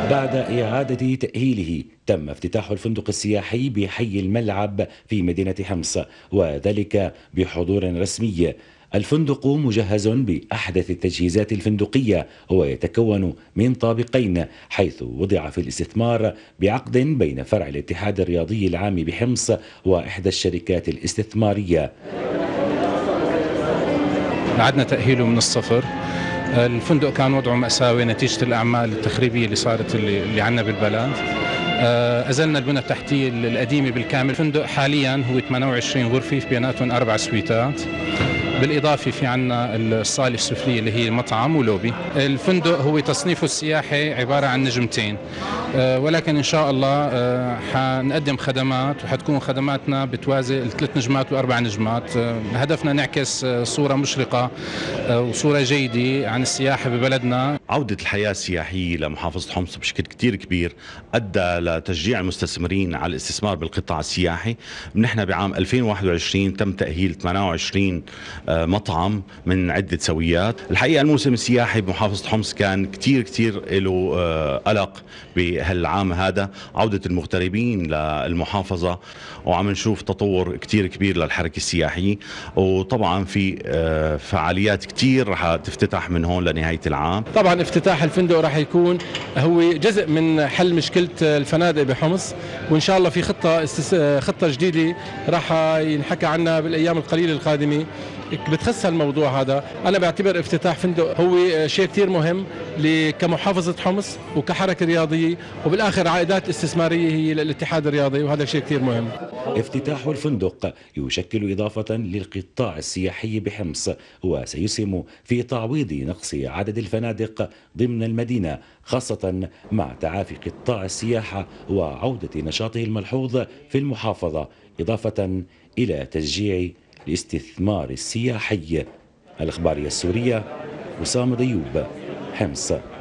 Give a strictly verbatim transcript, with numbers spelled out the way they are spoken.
بعد إعادة تأهيله تم افتتاح الفندق السياحي بحي الملعب في مدينة حمص، وذلك بحضور رسمي. الفندق مجهز بأحدث التجهيزات الفندقية، ويتكون من طابقين، حيث وضع في الاستثمار بعقد بين فرع الاتحاد الرياضي العام بحمص وإحدى الشركات الاستثمارية. أعدنا تأهيله من الصفر. الفندق كان وضعه مأساوي نتيجة الأعمال التخريبية اللي صارت اللي, اللي عنا بالبلد. أزلنا البنى التحتية القديمة بالكامل. الفندق حاليا هو ثمانية وعشرين غرفة، في بيناتهم أربع سويتات، بالإضافة في عنا الصالة السفلية اللي هي مطعم ولوبي. الفندق هو تصنيفه السياحي عبارة عن نجمتين، ولكن إن شاء الله حنقدم خدمات، وحتكون خدماتنا بتوازي الثلاث نجمات وأربع نجمات. هدفنا نعكس صورة مشرقة وصورة جيدة عن السياحة ببلدنا. عودة الحياة السياحية لمحافظة حمص بشكل كتير كبير أدى لتشجيع المستثمرين على الاستثمار بالقطاع السياحي. نحن بعام ألفين وواحد وعشرين تم تأهيل ثمانية وعشرين مطعم من عدة سويات. الحقيقة الموسم السياحي بمحافظة حمص كان كتير كتير له قلق بهالعام هذا، عودة المغتربين للمحافظة، وعم نشوف تطور كتير كبير للحركة السياحية، وطبعا في فعاليات كتير رح تفتتح من هون لنهاية العام. طبعا افتتاح الفندق رح يكون هو جزء من حل مشكلة الفنادق بحمص، وإن شاء الله في خطة خطة جديدة رح ينحكى عنها بالأيام القليلة القادمة بتخص الموضوع هذا. أنا بعتبر افتتاح فندق هو شيء كتير مهم كمحافظة حمص وكحركة رياضية، وبالآخر عائدات استثمارية هي للاتحاد الرياضي، وهذا شيء كتير مهم. افتتاح الفندق يشكل إضافة للقطاع السياحي بحمص، وسيسهم في تعويض نقص عدد الفنادق ضمن المدينة، خاصة مع تعافي قطاع السياحة وعودة نشاطه الملحوظ في المحافظة، إضافة إلى تشجيع الاستثمار السياحي. الإخبارية السورية، وسام ضيوب، حمص.